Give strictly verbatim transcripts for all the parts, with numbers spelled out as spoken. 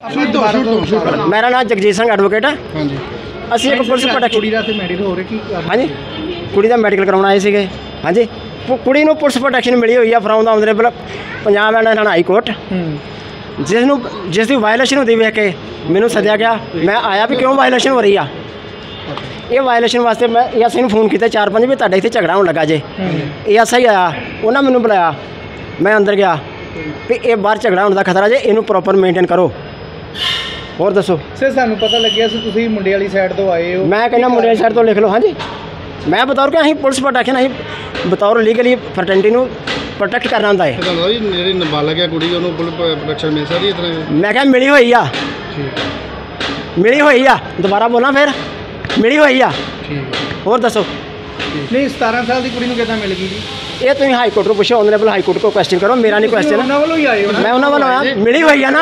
मेरा नाम जगजीत सिंह एडवोकेट है। ਅਸੀਂ ਇੱਕ ਪੁਲਿਸ ਪ੍ਰੋਟੈਕਸ਼ਨ ਕੁੜੀ ਦਾ ਤੇ ਮੈਡੀਕਲ ਹੋ ਰਿਹਾ ਕੀ ਹਾਂਜੀ ਕੁੜੀ ਦਾ ਮੈਡੀਕਲ ਕਰਾਉਣ ਆਏ ਸੀਗੇ। ਹਾਂਜੀ ਕੁੜੀ ਨੂੰ ਪੁਲਿਸ ਪ੍ਰੋਟੈਕਸ਼ਨ ਮਿਲੀ ਹੋਈ ਆ from the honourable Punjab and Haryana high court, ਜਿਸ ਨੂੰ ਜਿਸ ਦੀ ਵਾਇਲੇਸ਼ਨ ਹੁੰਦੀ ਵੇਖ ਕੇ ਮੈਨੂੰ ਸੱਦਿਆ ਗਿਆ। ਮੈਂ ਆਇਆ ਵੀ ਕਿਉਂ ਵਾਇਲੇਸ਼ਨ ਹੋ ਰਹੀ ਆ। ਇਹ ਵਾਇਲੇਸ਼ਨ ਵਾਸਤੇ ਮੈਂ ਏ ਐਸ ਆਈ ਨੂੰ ਫੋਨ ਕੀਤਾ ਚਾਰ ਪੰਜ ਵੀ ਤੁਹਾਡੇ ਇੱਥੇ ਝਗੜਾ ਹੋਣ ਲੱਗਾ ਜੇ। ਏ ਐਸ ਆਈ ਆਇਆ, ਉਹਨਾਂ ਮੈਨੂੰ ਬੁਲਾਇਆ, ਮੈਂ ਅੰਦਰ ਗਿਆ ਵੀ ਇਹ ਬਾਹਰ ਝਗੜਾ ਹੋਣ ਦਾ ਖਤਰਾ ਜੇ, ਇਹਨੂੰ ਪ੍ਰੋਪਰ ਮੇਨਟੇਨ ਕਰੋ। ਹੋਰ ਦੱਸੋ ਸਰ, ਸਾਨੂੰ ਪਤਾ ਲੱਗਿਆ ਸੀ ਤੁਸੀਂ ਮੁੰਡੇ ਵਾਲੀ ਸਾਈਡ ਤੋਂ ਆਏ ਹੋ। ਮੈਂ ਕਹਿੰਦਾ ਮੁੰਡੇ ਵਾਲੀ ਸਾਈਡ ਤੋਂ ਲਿਖ ਲਓ। ਹਾਂਜੀ ਮੈਂ ਬਤੌਰ ਕਿ ਅਸੀਂ ਪੁਲਿਸ ਪ੍ਰੋਟੈਕਸ਼ਨ ਅਸੀਂ ਬਤੌਰ ਲੀਗਲੀ ਫਰਟੈਂਟੀ ਨੂੰ ਪ੍ਰੋਟੈਕਟ ਕਰਨਾ ਹੁੰਦਾ ਹੈ। ਜਿਹੜੀ ਨਾਬਾਲਗ ਹੈ ਕੁੜੀ ਉਹਨੂੰ ਪੁਲਿਸ ਪ੍ਰੋਟੈਕਸ਼ਨ ਮਿਲ ਸਕਦੀ ਇਸ ਤਰ੍ਹਾਂ? ਮੈਂ ਕਿਹਾ ਮਿਲੀ ਹੋਈ ਆ, ਮਿਲੀ ਹੋਈ ਆ। ਦੁਬਾਰਾ ਬੋਲਾਂ ਫਿਰ ਮਿਲੀ ਹੋਈ ਆ। ਹੋਰ ਦੱਸੋ। ਨਹੀਂ ਸਤਾਰਾਂ ਸਾਲ ਦੀ ਕੁੜੀ ਨੂੰ ਕਿੱਦਾਂ ਮਿਲ ਗਈ ਜੀ? ਇਹ ਤੁਸੀਂ ਹਾਈ ਕੋਰਟ ਨੂੰ ਪੁੱਛੋ, ਆਨਰੇਬਲ ਹਾਈ ਕੋਰਟ ਕੋ ਕੁਐਸਚਨ ਕਰੋ, ਮੇਰਾ ਨਹੀਂ ਕੁਐਸਚਨ। ਉਹਨਾਂ ਵੱਲੋਂ ਹੀ ਆਏ ਹੋ ਨਾ? ਮੈਂ ਉਹਨਾਂ ਵੱਲੋਂ ਆਇਆ। ਮਿਲੀ ਹੋਈ ਆ ਨਾ,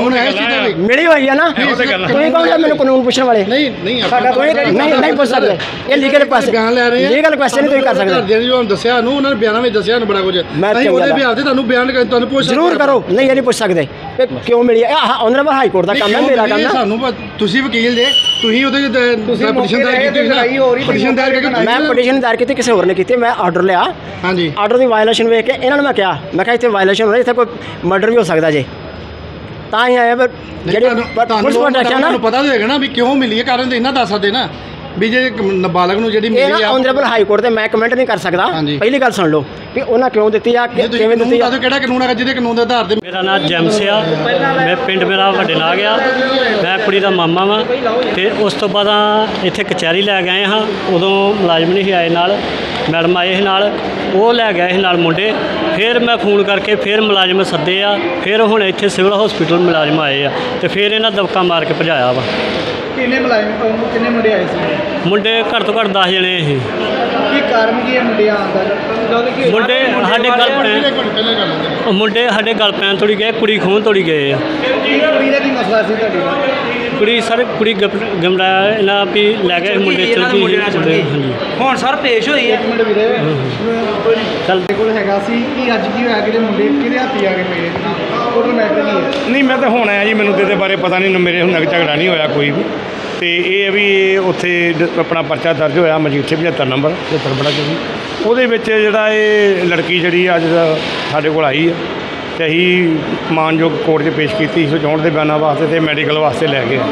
ਮਿਲੀ ਹੋਈ ਆ ਨਾ। ਤੁਸੀਂ ਕਹੋਗੇ ਮੈਨੂੰ ਕਾਨੂੰਨ ਪੁੱਛਣ ਵਾਲੇ? ਨਹੀਂ ਨਹੀਂ ਨਹੀਂ ਨਹੀਂ ਪੁੱਛ ਸਕਦੇ। ਇਹ ਲੀਗਲ ਕੁਐਸਚਨ ਬਿਆਨ ਲੈ ਰਹੇ ਆ, ਲੀਗਲ ਕੁਐਸਚਨ ਨਹੀਂ ਤੁਸੀਂ ਕਰ ਸਕਦੇ। ਜਿਹੜੀ ਉਹਨਾਂ ਦੱਸਿਆ ਨੂੰ ਉਹਨਾਂ ਨੇ ਬਿਆਨਾਂ ਵਿੱਚ ਦੱਸਿਆ ਨੂੰ ਬੜਾ ਕੁਝ। ਅਸੀਂ ਉਹਦੇ ਬਿਆਨ ਤੇ ਤੁਹਾਨੂੰ ਬਿਆਨ ਤੁਹਾਨੂੰ ਪੁੱਛ ਜ਼ਰੂਰ ਕਰੋ। ਨਹੀਂ ਇਹ ਨਹੀਂ ਪੁੱਛ ਸਕਦੇ ਕਿਉਂ ਮਿਲੀ ਆ। ਆਨਰੇਬਲ ਹਾਈ ਕੋਰਟ ਦਾ ਕੰਮ ਹੈ, ਮੇਰਾ ਕੰਮ ਹੈ। ਸਾਨੂੰ ਤੁਸੀਂ ਵਕੀਲ ਜੇ, ਤੁਸੀਂ ਉਹਦੇ ਪਟੀਸ਼ਨ ਦਾਇਰ ਕੀਤੀ ਨਾ, ਪਟੀਸ਼ਨ ਦਾਇਰ ਕਰਕੇ ਮੈਂ ਪਟੀਸ਼ਨ ਦਾਇਰ ਕੀਤੀ, ਕਿਸੇ ਹੋਰ ਨੇ ਕੀਤੀ। ਮੈਂ ਆਰਡਰ ਲਿਆ। ਹਾਂਜੀ ਆਰਡਰ ਦੀ ਵਾਇਲੇਸ਼ਨ ਵੇਖ ਕੇ ਇਹਨਾਂ ਨੂੰ ਮੈਂ ਕਿਹਾ, ਮੈਂ ਕਿਹਾ ਇੱਥੇ ਵਾਇਲੇਸ਼ਨ ਹੋ ਰਹੀ, ਇੱਥੇ ਕੋਈ ਮਰਡਰ ਵੀ ਹੋ ਸਕਦਾ ਜੇ, ਤਾਂ ਹੀ ਆਇਆ। ਪਰ ਜਿਹੜੇ ਪੁਲਿਸ ਪ੍ਰੋਟੈਕਸ਼ਨ ਨਾ ਪਤਾ ਹੋਏਗਾ ਨਾ ਵੀ ਕਿਉਂ ਮਿਲੀ ਹੈ, ਕਾਰਨ ਤੇ ਇਹਨਾਂ ਦੱਸ ਸਕਦੇ ਨਾ ਵੀ ਜੇ ਨਾਬਾਲਗ ਨੂੰ ਜਿਹੜੀ ਮਿਲੀ ਆ। ਆਨਰੇਬਲ ਹਾਈ ਕੋਰਟ ਤੇ ਮੈਂ ਕਮੈਂਟ ਨਹੀਂ ਕਰ ਸਕਦਾ। ਪਹਿਲੀ ਗੱਲ ਸੁਣ ਲਓ ਵੀ ਉਹਨਾਂ ਕਿਉਂ ਦਿੱਤੀ ਆ, ਕਿਵੇਂ ਦਿੱਤੀ ਆ। ਕਿਹੜਾ ਕਾਨੂੰਨ ਹੈਗਾ ਜਿਹਦੇ ਕਾਨੂੰਨ ਦੇ ਆਧਾਰ ਤੇ? ਮੇਰਾ ਨਾਮ ਜੈਮਸ ਆ, ਮੈਂ ਪਿੰਡ ਮੇਰਾ ਵੱਡੇ ਨਾਗ ਆ, ਮੈਂ ਕੁੜੀ ਦਾ ਮਾਮਾ ਵਾਂ। ਤੇ ਉਸ ਤੋਂ ਬਾਅਦ ਇੱਥੇ ਕਚਹਿਰੀ ਲੈ ਗਏ ਹਾਂ, ਉਦੋਂ ਮੁਲਾਜ਼ਮ ਨਹੀਂ ਸੀ ਆਏ ਨਾਲ, ਮੈਡਮ ਆਏ ਸੀ ਨਾਲ, ਉਹ ਲੈ ਗਏ ਸੀ ਨਾਲ ਮੁੰਡੇ। ਫਿਰ ਮੈਂ ਫੋਨ ਕਰਕੇ ਫਿਰ ਮੁਲਾਜ਼ਮ ਸੱਦੇ ਆ, ਫਿਰ ਹੁਣ ਇੱਥੇ ਸਿਵਲ ਹਸਪੀਟਲ ਮੁਲਾਜ਼ਮ ਆਏ ਆ, ਤੇ ਫਿਰ ਇਹਨਾਂ ਦਬਕਾ ਮਾਰ ਕੇ ਭਜਾਇਆ ਵਾ। ਕਿੰਨੇ ਮੁਲਾਜ਼ਮ ਕਿੰਨੇ ਮੁੰਡੇ ਆਏ ਸੀ? ਮੁੰਡੇ ਘੱਟ ਤੋਂ ਘੱਟ ਦਸ ਜਣੇ ਸੀ। ਕੀ ਕਾਰਨ ਕੀ ਹੈ ਮੁੰਡੇ ਆਉਣ ਦਾ? ਮੁੰਡੇ ਸਾਡੇ ਗੱਲ ਪੈਣ ਮੁੰਡੇ ਸਾਡੇ ਗੱਲ ਪੈਣ ਤੋੜੀ ਗਏ, ਕੁੜੀ ਖੂਨ ਤੋੜੀ ਗਏ ਆ। ਕੁੜੀ ਦਾ ਕੀ ਮਸਲਾ ਸੀ ਤੁਹਾਡੇ ਨਾਲ? ਕੁੜੀ ਸਰ ਕੁੜੀ ਗਮੜਾ ਇਹਨਾਂ ਵੀ ਲੈ ਗਏ ਮੁੰਡੇ ਚਲ ਗਈ। ਹਾਂਜੀ ਹੁਣ ਸਰ ਪੇਸ਼ ਹੋਈ ਹੈ। ਮਿੰਟ ਵੀਰੇ ਚੱਲ ਦੇ ਕੋਲ ਹੈਗਾ ਸੀ ਕਿ ਅੱਜ ਕੀ ਹੋਇਆ, ਕਿਹੜੇ ਮੁੰਡੇ ਕਿਹਦੇ ਹੱਥੀ ਆ ਕੇ ਪਏ? ਟੋਟਲ ਮੈਟਰ ਕੀ ਹੈ? ਨਹੀਂ ਮੈਂ ਤਾਂ ਹੁਣ ਆਇਆ ਜੀ, ਮੈਨੂੰ ਤੇ ਇਹਦੇ ਬਾਰੇ ਪਤਾ ਨਹੀਂ, ਮੇਰੇ ਹੁਣ ਝਗੜਾ ਨਹੀਂ ਹੋਇਆ ਕੋਈ ਵੀ। ਤੇ ਇਹ ਹੈ ਵੀ ਉੱਥੇ ਆਪਣਾ ਪਰਚਾ ਦਰਜ ਹੋਇਆ ਮਜੀਠੇ ਪਝੱਤਰ ਨੰਬਰ ਪਝੱਤਰ ਬੜਾ ਚੌਵੀ, ਉਹਦੇ ਵਿੱਚ ਜਿਹੜਾ ਇਹ ਲੜਕੀ ਜਿਹੜੀ ਅੱਜ ਸਾਡੇ ਕੋਲ ਆਈ ਹੈ ਤੇ ਅਸੀਂ ਮਾਨਯੋਗ ਕੋਰਟ 'ਚ ਪੇਸ਼ ਕੀਤੀ ਸੀ ਚੋਣ ਦੇ ਬਿਆਨਾਂ ਵਾਸਤੇ ਤੇ ਮੈਡੀਕਲ ਵਾਸਤੇ ਲੈ ਗਏ।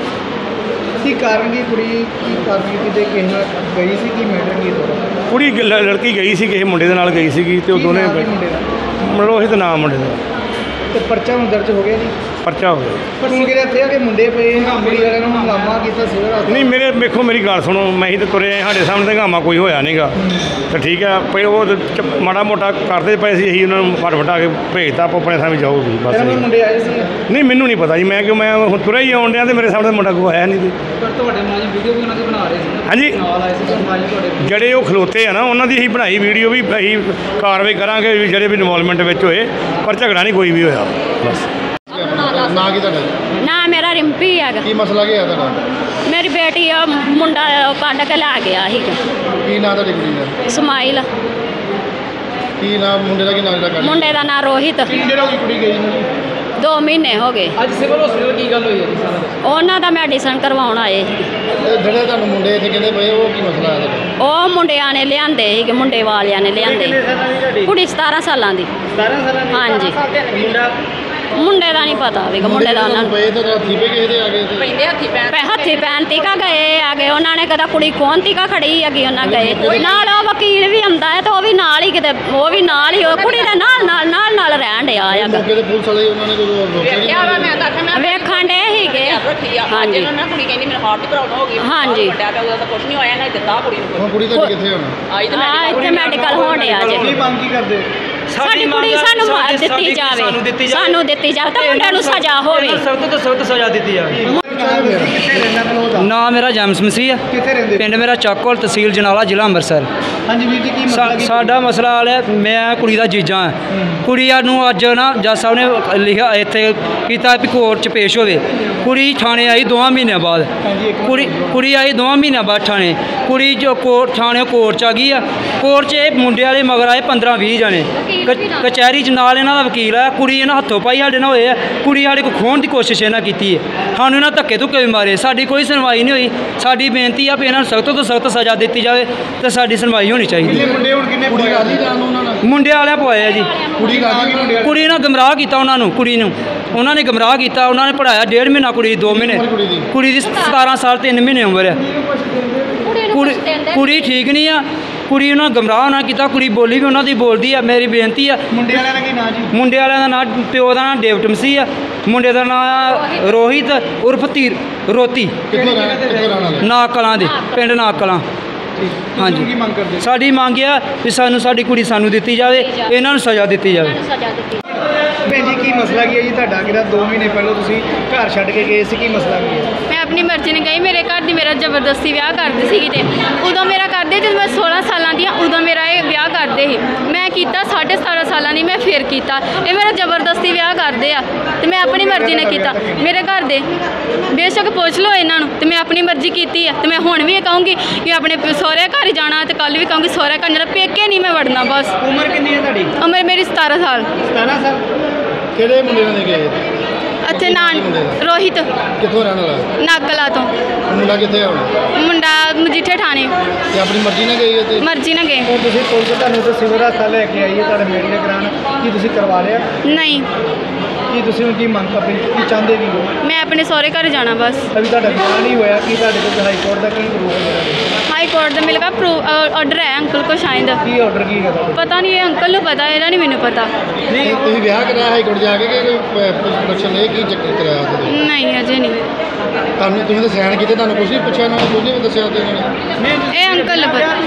ਕੀ ਕਾਰਨ ਕੀ ਕੁੜੀ ਕੀ ਕਾਰਨ ਕਿਤੇ ਕਿਸੇ ਨਾਲ ਗਈ ਸੀ, ਕੀ ਮੈਟਰ ਕੀ ਥੋੜਾ? ਕੁੜੀ ਲੜਕੀ ਗਈ ਸੀ ਕਿਸੇ ਮੁੰਡੇ ਦੇ ਨਾਲ ਗਈ ਸੀਗੀ ਤੇ ਉਹ ਦੋਨੇ ਮਨੋਹਿਤ ਨਾਮ ਮੁੰਡੇ ਦਾ। ਤੇ ਪਰਚਾ ਹੁਣ ਦਰਜ ਹੋ ਗਿਆ ਜੀ? ਪਰਚਾ ਹੋ ਗਿਆ। ਪਰ ਹੁਣ ਕਿਹੜੇ ਇੱਥੇ ਆ ਕਿ ਮੁੰਡੇ ਪਏ ਕੁੜੀ ਵਾਲਿਆਂ ਨੂੰ ਹੰਗਾਮਾ ਕੀਤਾ ਸਿਵਲ ਹਸਪਤਾਲ? ਨਹੀਂ ਮੇਰੇ ਵੇਖੋ ਮੇਰੀ ਗੱਲ ਸੁਣੋ, ਮੈਂ ਹੀ ਤਾਂ ਤੁਰੇ ਸਾਡੇ ਸਾਹਮਣੇ ਤਾਂ ਹੰਗਾਮਾ ਕੋਈ ਹੋਇਆ ਨਹੀਂਗਾ। ਤਾਂ ਠੀਕ ਹੈ ਪਈ ਉਹ ਮਾੜਾ ਮੋਟਾ ਕਰਦੇ ਪਏ ਸੀ, ਅਸੀਂ ਉਹਨਾਂ ਨੂੰ ਫਟ ਫਟਾ ਕੇ ਭੇਜਤਾ, ਆਪੋ ਆਪਣੇ ਸਾਹਮਣੇ ਜਾਓ ਤੁਸੀਂ ਬਸ। ਮੁੰਡੇ ਆਏ ਸੀ? ਨਹੀਂ ਮੈਨੂੰ ਨਹੀਂ ਪਤਾ ਜੀ, ਮੈਂ ਕਿਉਂ ਮੈਂ ਹੁਣ ਤੁਰੇ ਹੀ ਆਉਣ ਡਿਆ ਤੇ ਮੇਰੇ ਸਾਹਮਣੇ ਮੁੰਡਾ ਕੋਈ ਆਇਆ ਨਹੀਂ ਜੀ। ਪਰ ਤੁਹਾਡੇ ਮੁਲਾਜ਼ਮ ਵੀਡੀਓ ਵੀ ਉਹਨਾਂ ਦੀ ਬਣਾ ਰਹੇ ਸੀ? ਹਾਂਜੀ ਨਾਲ ਆਏ ਸੀ ਮੁਲਾਜ਼ਮ ਤੁਹਾਡੇ? ਜਿਹੜੇ ਉਹ ਖਲੋਤੇ ਆ ਨਾ ਉਹਨਾਂ ਦੀ ਅਸੀਂ ਬਣਾਈ ਵੀਡੀਓ ਵੀ ਅਸੀਂ ਕਾਰਵਾਈ ਕਰਾਂਗੇ ਵੀ ਜਿਹੜੇ ਵੀ ਇਨਵੋਲਵਮੈਂਟ ਵਿੱਚ ਹੋਏ, ਪਰ ਝਗੜਾ ਨਹੀਂ ਕੋਈ ਵੀ ਹੋਇਆ ਬਸ। ਨਾ ਕੀ ਤੁਹਾਡਾ? ਨਾ ਮੇਰਾ ਰਿੰਪੀ ਹੈਗਾ। ਕੀ ਮਸਲਾ ਕੀ ਹੈ ਤੁਹਾਡਾ? ਮੇਰੀ ਬੇਟੀ ਆ ਮੁੰਡਾ ਕੱਢ ਕੇ ਲੈ ਗਿਆ ਸੀ। ਕੀ ਨਾਂ ਤੁਹਾਡੀ ਕੁੜੀ ਦਾ? ਸਮਾਈਲ। ਕੀ ਨਾਮ ਮੁੰਡੇ ਦਾ? ਕੀ ਨਾਮ ਜਿਹੜਾ? ਮੁੰਡੇ ਦਾ ਨਾਂ ਰੋਹਿਤ। ਕਿੰਨੀ ਦੇਰ ਹੋ ਗਈ ਕੁੜੀ ਗਈ ਨੂੰ? ਦੋ ਮਹੀਨੇ ਹੋ ਗਏ। ਅੱਜ ਸਿਵਲ ਹਸਪਤਾਲ ਕੀ ਗੱਲ ਹੋਈ ਹੈ ਜੀ? ਉਹਨਾਂ ਦਾ ਮੈਡੀਸਨ ਕਰਵਾਉਣ ਆਏ ਸੀ। ਜਿਹੜੇ ਤੁਹਾਨੂੰ ਮੁੰਡੇ ਇੱਥੇ ਕਹਿੰਦੇ ਪਏ ਉਹ ਕੀ ਮਸਲਾ ਹੈ ਤੁਹਾਡਾ? ਉਹ ਮੁੰਡਿਆਂ ਨੇ ਲਿਆਂਦੇ ਸੀ, ਮੁੰਡੇ ਵਾਲਿਆਂ ਨੇ ਲਿਆਂਦੇ। ਕੁੜੀ ਸਤਾਰਾਂ ਸਾਲਾਂ ਦੀ। ਸਤਾਰਾਂ ਸਾਲਾਂ ਦੀ? ਹਾਂਜੀ। ਮੁੰਡਾ ਮੁੰਡੇ ਦਾ ਨਹੀਂ ਪਤਾ ਹੋਵੇਗਾ, ਮੁੰਡੇ ਦਾ ਉਹਨਾਂ ਨੂੰ ਪਏ ਤਾਂ ਹੱਥੀ ਪਏ ਕਿਸੇ ਦੇ ਆ ਗਏ ਪੈਂਦੇ ਹੱਥੀ ਪੈਣ ਹੱਥੀ ਪੈਣ ਤੀਕਾ ਗਏ ਆ ਗਏ ਉਹਨਾਂ ਨੇ। ਕਦਾ ਕੁੜੀ ਖੋਨ ਤੀਕਾ ਖੜੀ ਹੈਗੀ, ਉਹਨਾਂ ਗਏ ਨਾਲ। ਉਹ ਵਕੀਲ ਵੀ ਆਉਂਦਾ ਹੈ ਤੇ ਉਹ ਵੀ ਨਾਲ ਹੀ ਕਿਤੇ, ਉਹ ਵੀ ਨਾਲ ਹੀ, ਉਹ ਕੁੜੀ ਦੇ ਨਾਲ ਨਾਲ ਨਾਲ ਨਾਲ ਰਹਿਣ ਡਿਆ ਹੈਗਾ। ਕਿਹੜੇ ਪੁਲਿਸ ਵਾਲੇ ਉਹਨਾਂ ਨੇ ਕੋਈ ਰੋਕਿਆ ਨਹੀਂ? ਵੇਖਣ ਡੇ ਸੀਗੇ। ਹਾਂਜੀ ਕੁੜੀ ਕਹਿੰਦੀ ਮੈਨੂੰ ਹਾਰਟ ਦੀ ਪ੍ਰੋਬਲਮ ਹੋ ਗਈ। ਹਾਂਜੀ ਵੱਡਿਆ ਪਿਆ ਉਹਦਾ ਤਾਂ ਕੁਝ ਨਹੀਂ ਹੋਇਆ, ਨਾ ਦਿੱਤਾ ਕੁੜੀ ਨੂੰ। ਹੁਣ ਕੁੜੀ ਤੁਹਾਡੀ ਕਿੱਥੇ ਹੋਣਾ? ਆਈ ਤਾਂ ਆ ਇੱਥੇ ਮੈਡੀਕਲ ਹੋਣ ਡਿਆ ਜੇ। ਕੀ ਮੰਗ ਕੀ ਕਰਦੇ? ਸਾਡੀ ਕੁੜੀ ਸਾਨੂੰ ਦਿੱਤੀ ਜਾਵੇ, ਸਾਨੂੰ ਦਿੱਤੀ ਜਾਵੇ ਤਾਂ ਮੁੰਡਿਆਂ ਨੂੰ ਸਜ਼ਾ ਹੋਵੇ। ਸਖਤ ਤੋਂ ਸਖਤ ਸਜ਼ਾ ਦਿੱਤੀ ਜਾਵੇ। ਕਿੱਥੇ ਰਹਿੰਦਾ ਮੈਨੂੰ ਦੱਸ। ਨਾਂ ਮੇਰਾ ਜੈਮਸ ਮਸੀਹ ਆ। ਕਿੱਥੇ ਰਹਿੰਦੇ? ਪਿੰਡ ਮੇਰਾ ਚੱਕੋਲ, ਤਹਿਸੀਲ ਜਨਾਲਾ, ਜ਼ਿਲ੍ਹਾ ਅੰਮ੍ਰਿਤਸਰ। ਹਾਂਜੀ ਵੀਰ ਜੀ, ਕੀ ਸਾ- ਮਸਲਾ ਕੀ? ਸਾਡਾ ਮਸਲਾ ਹਾਲ ਹੈ, ਮੈਂ ਕੁੜੀ ਦਾ ਜੀਜਾ ਹਾਂ। ਕੁੜੀ ਨੂੰ ਅੱਜ ਨਾ ਜੱਜ ਸਾਹਿਬ ਨੇ ਲਿਖਿਆ ਇੱਥੇ ਕੀਤਾ ਵੀ ਕੋਰਟ 'ਚ ਪੇਸ਼ ਹੋਵੇ। ਕੁੜੀ ਥਾਣੇ ਆਈ ਦੋਵਾਂ ਮਹੀਨਿਆਂ ਬਾਅਦ। ਕੁੜੀ ਕੁੜੀ ਆਈ ਦੋਵਾਂ ਮਹੀਨਿਆਂ ਬਾਅਦ ਥਾਣੇ। ਕੁੜੀ ਜੋ ਕੋਰਟ ਥਾਣੇ ਕੋਰਟ 'ਚ ਆ ਗਈ ਆ। ਕੋਰਟ 'ਚ ਇਹ ਮੁੰਡੇ ਵਾਲੇ ਮਗਰ ਆਏ ਪੰਦਰਾਂ ਵੀਹ ਜਣੇ। ਕ- ਕਚਹਿਰੀ 'ਚ ਨਾਲ ਇਹਨਾਂ ਦਾ ਵਕੀਲ ਆ। ਕੁੜੀ ਇਹਨਾਂ ਹੱਥੋਂ ਪਾਈ ਸਾਡੇ ਨਾਲ ਹੋਏ ਆ। ਕੁੜੀ ਸਾਡੇ ਕੋਲ ਖੋਹਣ ਦੀ ਕੋਸ਼ਿਸ਼ ਇਹਨਾਂ ਕੀਤੀ ਹੈ। ਸਾਨੂੰ ਇਹਨਾਂ ਧੱਕੇ ਧੁੱਕੇ ਵੀ ਮਾਰੇ। ਸਾਡੀ ਕੋਈ ਸੁਣਵਾਈ ਨਹੀਂ ਹੋਈ। ਸਾਡੀ ਬੇਨਤੀ ਆ ਵੀ ਇਹਨਾਂ ਨੂੰ ਸਖਤ ਤੋਂ ਸਖਤ ਸਜ਼ਾ ਦਿੱਤੀ ਜਾਵੇ ਤੇ ਸਾਡੀ ਸੁਣਵਾਈ ਹੋਣੀ ਚਾਹੀਦੀ ਹੈ। ਮੁੰਡੇ ਹੁਣ ਕਿੰਨੇ ਕੁੜੀ ਰਾਜੀ ਜਾਣ ਉਹਨਾਂ ਨਾਲ ਮੁੰਡੇ ਵਾਲਿਆਂ ਪਵਾਏ ਆ ਜੀ। ਕੁੜੀ ਰਾਜੀ ਮੁੰਡੇ ਕੁੜੀ ਨੇ ਗਮਰਾਹ ਕੀਤਾ ਉਹਨਾਂ ਨੂੰ। ਕੁੜੀ ਨੂੰ ਉਹਨਾਂ ਨੇ ਗਮਰਾਹ ਕੀਤਾ। ਉਹਨਾਂ ਨੇ ਪੜਾਇਆ ਡੇਢ ਮਹੀਨਾ, ਕੁੜੀ ਦੋ ਮਹੀਨੇ। ਕੁੜੀ ਦੀ? ਕੁੜੀ ਦੀ ਸਤਾਰਾਂ ਸਾਲ ਤਿੰਨ ਮਹੀਨੇ ਉਮਰ ਹੈ। ਕੁੜੀ ਕੁੜੀ ਠੀਕ ਨਹੀਂ ਆ। ਕੁੜੀ ਉਹਨਾਂ ਗਮਰਾਹ ਉਹਨਾਂ ਕੀਤਾ। ਕੁੜੀ ਬੋਲੀ ਵੀ ਉਹਨਾਂ ਦੀ ਬੋਲਦੀ ਆ। ਮੇਰੀ ਬੇਨਤੀ ਆ, ਮੁੰਡੇ ਵਾਲਿਆਂ ਦਾ ਕੀ ਨਾਂ ਜੀ? ਮੁੰਡੇ ਵਾਲਿਆਂ ਦਾ ਨਾਂ, ਪਿਓ ਦਾ ਨਾਂ ਡੇਵਿਡ ਮਸੀਹ ਆ। ਮੁੰਡੇ ਦਾ ਨਾਂ ਰੋਹਿਤ ਉਰਫ ਧੀਰ ਰੋਤੀ, ਕਿੱਥੋਂ ਰਹਿਣ ਕਿੱਥੋਂ ਰਹਿਣ ਵਾਲੇ? ਨਾਗ ਕਲਾਂ ਦੇ, ਪਿੰਡ ਨਾਗ ਕਲਾਂ। ਹਾਂਜੀ, ਕੀ ਮੰਗ ਕਰਦੇ? ਸਾਡੀ ਮੰਗ ਆ ਵੀ ਸਾਨੂੰ ਸਾਡੀ ਕੁੜੀ ਸਾਨੂੰ ਦਿੱਤੀ ਜਾਵੇ, ਇਹਨਾਂ ਨੂੰ ਸਜ਼ਾ ਦਿੱਤੀ ਜਾਵੇ। ਸਜ਼ਾ ਦਿੱਤੀ। ਭੈਣ ਜੀ, ਕੀ ਮਸਲਾ ਕੀ ਹੈ ਜੀ ਤੁਹਾਡਾ? ਕਿਹੜਾ ਦੋ ਮਹੀਨੇ ਪਹਿਲਾਂ ਤੁਸੀਂ ਘਰ ਛੱਡ ਕੇ ਗਏ ਸੀ, ਕੀ ਮਸਲਾ ਕੀ ਹੈ? ਮੈਂ ਆਪਣੀ ਮਰਜ਼ੀ ਨਾਲ ਗਈ। ਮੇਰੇ ਘਰ ਦੀ ਮੇਰਾ ਜ਼ਬਰਦਸਤੀ ਵਿਆਹ ਕਰਦੇ ਸੀਗੇ ਤੇ ਉਦੋਂ ਮੇਰਾ ਕਰਦੇ ਜਦੋਂ ਮੈਂ ਸੋਲਾਂ ਸਾਲਾਂ ਦੀ ਹਾਂ ਉਦੋਂ ਮੇਰਾ ਇਹ ਵਿਆਹ ਕਰਦੇ ਸੀ। ਮੈਂ ਕੀਤਾ ਸਾਢੇ ਸਤਾਰਾਂ ਸਾਲਾਂ ਦੀ, ਮੈਂ ਫਿਰ ਕੀਤਾ। ਇਹ ਮੇਰਾ ਜ਼ਬਰਦਸਤੀ ਵਿਆਹ ਕਰਦੇ ਆ ਤੇ ਮੈਂ ਆਪਣੀ ਮਰਜ਼ੀ ਨਾਲ ਕੀਤਾ। ਮੇਰੇ ਘਰ ਦੇ ਬੇਸ਼ੱਕ ਪੁੱਛ ਲਓ ਇਹਨਾਂ ਨੂੰ, ਤੇ ਮੈਂ ਆਪਣੀ ਮਰਜ਼ੀ ਕੀਤੀ ਆ। ਤੇ ਮੈਂ ਹੁਣ ਵੀ ਇਹ ਕਹੂੰਗੀ ਕਿ ਆਪਣੇ ਸਹੁਰੇ ਘਰ ਹੀ ਜਾਣਾ, ਤੇ ਕੱਲ੍ਹ ਵੀ ਕਹੂੰਗੀ ਸਹੁਰੇ ਘਰ ਜਾਣਾ, ਪੇਕੇ ਨਹੀਂ ਮੈਂ ਵੜਨਾ। ਬਸ ਉਮਰ ਕਿੰਨੀ ਹੈ ਤੁਹਾਡੀ? ਉਮਰ ਮੇਰੀ ਸਤਾਰਾਂ ਸਾਲ। ਸਤਾਰਾਂ ਸਾਲ। ਕਿਹੜੇ ਮੁੰਡੇ ਨਾਲ ਗਏ? ਅੱਛਾ, ਨਾਨ ਰੋਹਿਤ ਕਿੱਥੋਂ ਰਹਿਣ ਵਾਲਾ? ਨਾਗਲਾ ਤੋਂ। ਮੁੰਡਾ ਕਿੱਥੇ ਆ ਹੁਣ? ਮੁੰਡਾ ਮਜੀਠੇ ਥਾਣੇ। ਤੇ ਆਪਣੀ ਮਰਜ਼ੀ ਨਾਲ ਗਈ ਤੇ ਮਰਜ਼ੀ ਨਾਲ ਗਏ। ਹੁਣ ਤੁਸੀਂ ਪੁਲਿਸ ਤੁਹਾਨੂੰ ਤਾਂ ਸਿਵਲ ਹਸਪਤਾਲ ਲੈ ਕੇ ਆਈ ਹੈ ਤੁਹਾਡੇ ਮੈਡੀਕਲ ਕਰਾਉਣ, ਕੀ ਤੁਸੀਂ ਕਰਵਾ ਲਿਆ? ਨਹੀਂ, ਕੀ ਤੁਸੀਂ ਹੁਣ ਕੀ ਮੰਗ ਕਰਦੇ ਕੀ ਚਾਹੁੰਦੇ ਕੀ ਹੋ? ਮੈਂ ਆਪਣੇ ਸਹੁਰੇ ਘਰ ਜਾਣਾ ਬਸ। ਅਭੀ ਤੁਹਾਡਾ ਵਿਆਹ ਨਹੀਂ ਹੋਇਆ, ਕੀ ਤੁਹਾਡੇ ਕੋਲ ਹਾਈ ਕੋਰਟ ਦਾ ਕੀ ਪ੍ਰੂਫ ਹੈ? ਹਾਈ ਕੋਰਟ ਦਾ ਮਿਲੇਗਾ ਪ੍ਰੂਫ ਆਰਡਰ ਹੈ ਅੰਕਲ ਕੋ ਸ਼ਾਇਦ। ਕੀ ਆਰਡਰ ਕੀ ਹੈ ਤੁਹਾਡਾ? ਪਤਾ ਨਹੀਂ, ਇਹ ਅੰਕਲ ਨੂੰ ਪਤਾ, ਇਹਦਾ ਨਹੀਂ ਮੈਨੂੰ ਪਤਾ। ਨਹੀਂ ਤੁਸੀਂ ਵਿਆਹ ਕਰਾਇਆ ਹਾਈ ਕੋਰਟ ਜਾ ਕੇ ਕਿ ਕੋਈ ਪ੍ਰੋਡਕਸ਼ਨ ਲਈ ਕੀ ਚੱਕਰ ਕਰਾਇਆ ਤੁਸੀਂ? ਨਹੀਂ, ਅਜੇ ਨਹੀਂ। ਤੁਹਾਨੂੰ ਤੁਸੀਂ ਤਾਂ ਸਾਈਨ ਕੀਤੇ, ਤੁਹਾਨੂੰ ਕੁਝ ਨਹੀਂ ਪੁੱਛਿਆ ਇਹਨਾਂ ਨੇ, ਕੁਝ ਨਹੀਂ ਦੱਸਿਆ ਤੇ ਇਹਨਾਂ ਨੇ? ਇਹ ਅੰਕਲ ਨੂੰ ਪਤਾ।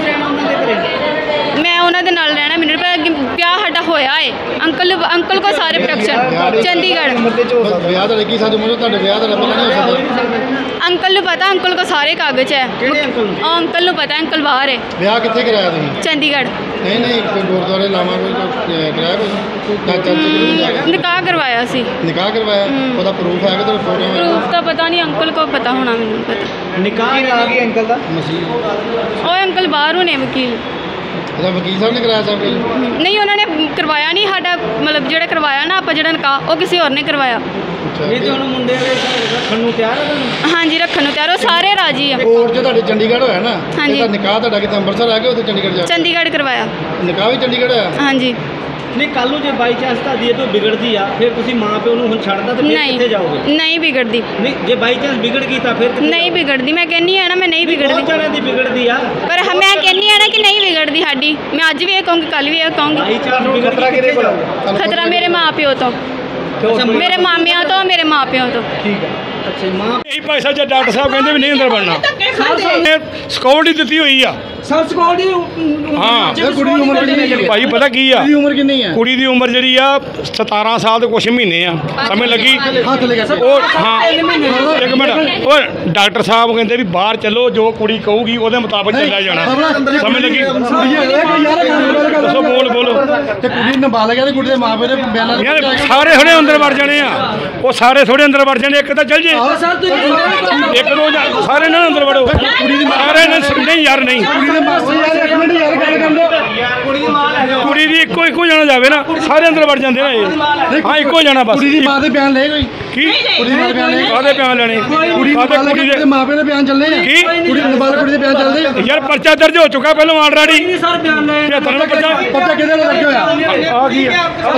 ਮੈਂ ਉਹਨਾਂ ਦੇ ਨਾਲ ਰਹਿਣਾ, ਮੈਨੂੰ ਪਤਾ ਵਿਆਹ ਸਾਡਾ ਹੋਇਆ ਏ। ਅੰਕਲ ਅੰਕਲ ਕੋ ਸਾਰੇ ਪ੍ਰੋਡਕਸ਼ਨ ਚੰਡੀਗੜ੍ਹ। ਉਮਰ ਦੇ ਚ ਹੋ ਸਕਦਾ। ਵਿਆਹ ਤੁਹਾਡੇ ਕੀ ਸਾਡੇ ਮੁੰਡੇ ਤੁਹਾਡੇ ਵਿਆਹ ਤੁਹਾਡਾ ਪਹਿਲਾਂ ਨਹੀਂ ਹੋ ਸਕਦਾ? ਅੰਕਲ ਨੂੰ ਪਤਾ, ਅੰਕਲ ਕੋ ਸਾਰੇ ਕਾਗਜ਼ ਹੈ। ਕਿਹੜੇ ਅੰਕਲ ਨੂੰ? ਉਹ ਅੰਕਲ ਨੂੰ ਪਤਾ, ਅੰਕਲ ਬਾਹਰ ਹੈ ਵਿਆਹ ਕਿੱਥੇ ਕਰਾਇਆ ਤੁਸੀਂ? ਚੰਡੀਗੜ੍ਹ। ਨਹੀਂ ਨਹੀਂ ਕੋਈ ਗੁਰਦੁਆਰੇ ਲਾਵਾਂ ਕੋਈ ਕੋਈ ਕਰਾਇਆ ਕੋਈ ਚਰਚ ਚ ਜਾ ਕੇ ਨਿਕਾਹ ਕਰਵਾਇਆ ਸੀ। ਨਿਕਾਹ ਕਰਵਾਇਆ? ਉਹਦਾ ਪ੍ਰੂਫ ਹੈ ਕਿ ਤੁਹਾਡੇ ਫੋਟੋ ਹੈ? ਪ੍ਰੂਫ ਤਾਂ ਪਤਾ ਨਹੀਂ, ਅੰਕਲ ਕੋ ਪਤਾ ਹੋਣਾ, ਮੈਨੂੰ ਪਤਾ। ਨਿਕਾਹ ਕੀ ਨਾਂ ਕੀ ਅੰਕਲ ਦਾ? ਮਸੀਹ ਉਹ ਅੰਕਲ ਬਾਹਰੋਂ ਨੇ ਵਕੀਲ। ਇਹਦਾ ਵਕੀਲ ਸਾਹਿਬ ਨੇ ਕਰਾਇਆ ਸਭ ਕੁਝ? ਨਹੀਂ, ਉਹਨਾਂ ਨੇ ਕਰਵਾਇਆ ਨਹੀਂ ਸਾਡਾ, ਮਤਲਬ ਜਿਹੜਾ ਕਰਵਾਇਆ ਨਾ ਆਪਾਂ ਜਿਹੜਾ ਨਿਕਾਹ, ਉਹ ਕਿਸੇ ਹੋਰ ਨੇ ਕਰਵਾਇਆ। ਇਹ ਤੇ ਹੁਣ ਮੁੰਡੇ ਵਾਲੇ ਰੱਖਣ ਨੂੰ ਤਿਆਰ ਹੈ ਤੁਹਾਨੂੰ? ਹਾਂਜੀ, ਰੱਖਣ ਨੂੰ ਤਿਆਰ, ਉਹ ਸਾਰੇ ਰਾਜੀ ਆ। ਕੋਰਟ 'ਚ ਤੁਹਾਡੇ ਚੰਡੀਗੜ੍ਹ ਹੋਇਆ ਨਾ? ਹਾਂਜੀ। ਇਹਦਾ ਨਿਕਾਹ ਤੁਹਾਡਾ ਕਿਤੇ ਅੰਮ੍ਰਿਤਸਰ ਆ ਕੇ ਉੱਥੇ ਚੰਡੀਗੜ੍ਹ ਜਾ ਕੇ? ਚੰਡੀਗੜ੍ਹ ਕਰਵਾਇਆ। ਨਿਕਾਹ ਵੀ ਚੰਡੀਗੜ੍ਹ ਹੋਇਆ? ਹਾਂਜੀ। ਨਹੀਂ, ਕੱਲ ਨੂੰ ਜੇ ਬਾਈ ਚਾਂਸ ਤੁਹਾਡੀ ਇਹ ਤੋਂ ਵਿਗੜਦੀ ਆ, ਫਿਰ ਤੁਸੀਂ ਮਾਂ ਪਿਓ ਨੂੰ ਹੁਣ ਛੱਡਦਾ ਤੇ ਫਿਰ ਨਹੀਂ, ਕਿੱਥੇ ਜਾਓਗੇ? ਨਹੀਂ ਵਿਗੜਦੀ। ਨਹੀਂ, ਜੇ ਬਾਈ ਚਾਂਸ ਵਿਗੜ ਗਈ ਤਾਂ ਫਿਰ ਕਿੱਥੇ ਨਹੀਂ ਵਿਗੜਦੀ, ਮੈਂ ਕਹਿੰਨੀ ਆ ਨਾ, ਮੈਂ ਨਹੀਂ ਬਹੁਤ ਵਿਗੜਦੀ। ਜਣਿਆਂ ਦੀ ਵਿਗੜਦੀ ਆ। ਪਰ ਹ- ਮੈਂ ਕਹਿੰਨੀ ਆ ਨਾ ਕਿ ਨਹੀਂ ਵਿਗੜਦੀ ਸਾਡੀ। ਮੈਂ ਅੱਜ ਵੀ ਇਹ ਕਹੂੰਗੀ, ਕੱਲ ਵੀ ਇਹ ਕਹੂੰਗੀ। ਬਾਈ ਚਾਂਸ ਵਿਗੜ ਖਤਰਾ ਗਈ ਕਿਹਦੇ ਕਿੱਥੇ ਕੋਲ ਜਾਓਗੇ? ਆਊਗਾ? ਤੁਹਾਨੂੰ ਖਤਰਾ ਪਤਾ ਮੇਰੇ ਮਾਂ ਪਿਓ ਤੋਂ, ਮੇਰੇ ਮਾਮਿਆਂ ਤੋਂ, ਮੇਰੇ ਮਾਂ ਪਿਓ ਤੋਂ। ਠੀਕ ਹੈ। ਅੱਛਾ, ਮਾਂ ਇਹ ਭਾਈ ਸਾਹਿਬ ਜੇ ਡਾਕਟਰ ਸਾਹਿਬ ਕਹਿੰਦੇ ਵੀ ਨਹੀਂ ਅੰਦਰ ਵੜਨਾ, ਇਹ ਸਿਕਿਉਰਿਟੀ ਦਿੱਤੀ ਹੋਈ ਆ। ਸਭ ਸਕਿਉਰਟੀ ਹਾਂ, ਇਹ ਕੁੜੀ ਦੀ ਉਮਰ ਕਿੰਨੀ ਹੈ? ਭਾਈ ਪਤਾ ਕੀ ਆ, ਕੁੜੀ ਦੀ ਉਮਰ ਕਿੰਨੀ ਹੈ? ਕੁੜੀ ਦੀ ਉਮਰ ਜਿਹੜੀ ਆ ਸਤਾਰਾਂ ਸਾਲ ਤੇ ਕੁਛ ਮਹੀਨੇ ਆ। ਸਮਝ ਲੱਗੀ? ਹੱਥ ਲੈ ਕੇ ਉਹ ਹਾਂ, ਇੱਕ ਮਿੰਟ, ਉਹ ਡਾਕਟਰ ਸਾਹਿਬ ਕਹਿੰਦੇ ਵੀ ਬਾਹਰ ਚੱਲੋ, ਜੋ ਕੁੜੀ ਕਹੂਗੀ ਉਹਦੇ ਮੁਤਾਬਕ ਚੱਲਿਆ ਜਾਣਾ। ਸਮਝ ਲੱਗੀ? ਦੱਸੋ, ਬੋਲ ਬੋਲੋ। ਤੇ ਕੁੜੀ ਨਾਬਾਲਗ ਹੈ ਤੇ ਕੁੜੀ ਦੇ ਮਾਪੇ ਦੇ ਬਿਆਨਾਂ ਦੇ ਯਾਰ ਸਾਰੇ ਥੋੜੇ ਅੰਦਰ ਵੜ ਜਾਣੇ ਆ, ਉਹ ਸਾਰੇ ਥੋੜੇ ਅੰਦਰ ਵੜ ਜਾਣੇ, ਇੱਕ ਤਾਂ ਚੱਲ ਜੇ, ਇੱਕ ਦੋ ਜਾਂ- ਸਾਰੇ ਨਾ ਅੰਦਰ ਵੜੋ। ਸਾਰੇ ਨੇ ਨਹੀਂ ਯਾਰ, ਨਹੀਂ, ਕੁੜੀ ਦੇ ਮਾਸੀ ਯਾਰ ਇੱਕ ਮਿੰਟ ਯਾਰ ਗੱਲ ਕਰਦੇ ਕੁੜੀ ਦੀ ਇੱਕੋ ਇੱਕੋ ਜਾਣਾ ਜਾਵੇ ਨਾ, ਸਾਰੇ ਅੰਦਰ ਵੜ ਜਾਂਦੇ ਨਾ ਇਹ। ਹਾਂ, ਇੱਕੋ ਜਾਣਾ ਬਸ। ਕੁੜੀ ਦੀ ਮਾਂ ਦੇ ਬਿਆਨ ਲਏ ਕੋਈ? ਕੀ ਕੁੜੀ ਦੇ ਮਾਂ ਦੇ ਬਿਆਨ ਲਏ? ਕਾਹਦੇ ਪਿਆਰ ਲੈਣੇ? ਕੁੜੀ ਕਾਹਦੇ ਨਾਬਾਲਗ ਕੁੜੀ ਦੇ ਦੇ ਮਾਪੇ ਦੇ ਬਿਆਨ ਚੱਲੇ ਆ? ਕੀ? ਕੁੜੀ ਨਾਬਾਲਗ ਕੁੜੀ ਦੇ ਬਿਆਨ ਚੱਲਦੇ ਆ? ਯਾਰ ਪਰਚਾ ਦਰਜ ਹੋ ਚੁੱਕਾ ਪਹਿਲਾਂ ਆਲਰੇਡੀ। ਸਰ ਬਿਆਨ ਲੈ ਪਚੱਤਰ ਨੂੰ ਪਰਚਾ ਪਤਾ ਕਿਹਦੇ ਨਾਲ ਲੱਗੇ ਹੋਇਆ? ਆ ਗਈ ਆ।